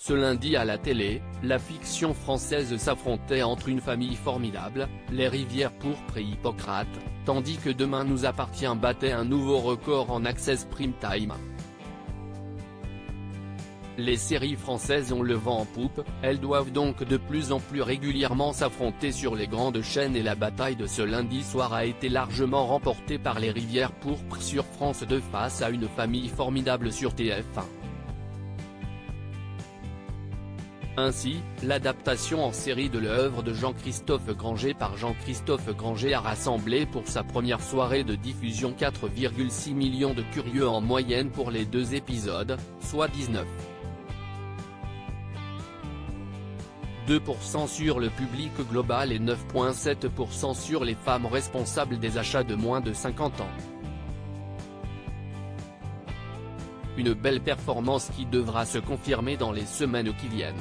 Ce lundi à la télé, la fiction française s'affrontait entre Une famille formidable, Les rivières pourpres et Hippocrate, tandis que Demain nous appartient battait un nouveau record en access prime time. Les séries françaises ont le vent en poupe, elles doivent donc de plus en plus régulièrement s'affronter sur les grandes chaînes et la bataille de ce lundi soir a été largement remportée par Les rivières pourpres sur France 2 face à Une famille formidable sur TF1. Ainsi, l'adaptation en série de l'œuvre de Jean-Christophe Granger par Jean-Christophe Granger a rassemblé pour sa première soirée de diffusion 4,6 millions de curieux en moyenne pour les 2 épisodes, soit 19,2% sur le public global et 9,7% sur les femmes responsables des achats de moins de 50 ans. Une belle performance qui devra se confirmer dans les semaines qui viennent.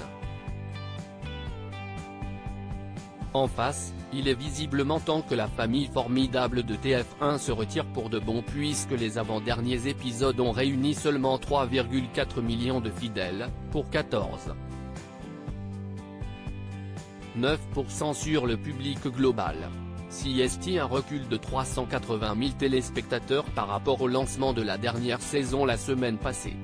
En face, il est visiblement temps que la famille formidable de TF1 se retire pour de bon puisque les avant-derniers épisodes ont réuni seulement 3,4 millions de fidèles, pour 14,9% sur le public global. S'y estime un recul de 380 000 téléspectateurs par rapport au lancement de la dernière saison la semaine passée.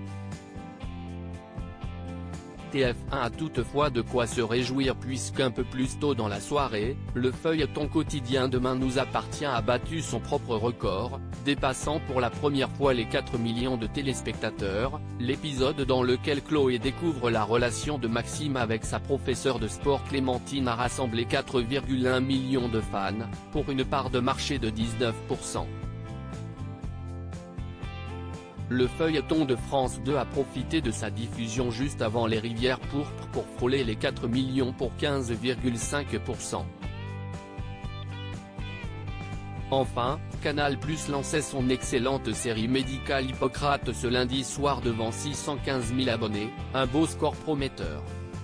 TF1 a toutefois de quoi se réjouir puisqu'un peu plus tôt dans la soirée, le feuilleton quotidien Demain nous appartient a battu son propre record, dépassant pour la première fois les 4 millions de téléspectateurs, l'épisode dans lequel Chloé découvre la relation de Maxime avec sa professeure de sport Clémentine a rassemblé 4,1 millions de fans, pour une part de marché de 19%. Le feuilleton de France 2 a profité de sa diffusion juste avant Les rivières pourpres pour frôler les 4 millions pour 15,5%. Enfin, Canal+ lançait son excellente série médicale Hippocrate ce lundi soir devant 615 000 abonnés, un beau score prometteur.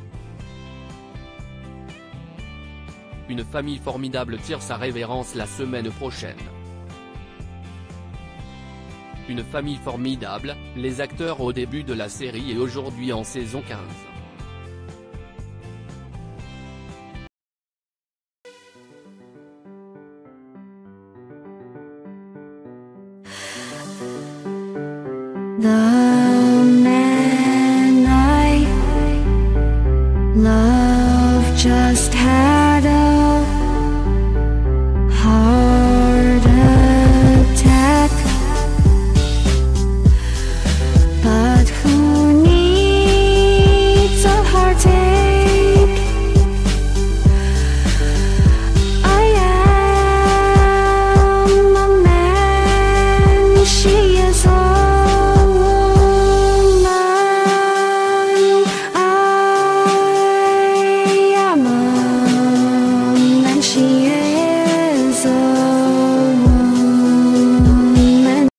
Une famille formidable tire sa révérence la semaine prochaine. Une famille formidable, les acteurs au début de la série et aujourd'hui en saison 15. 나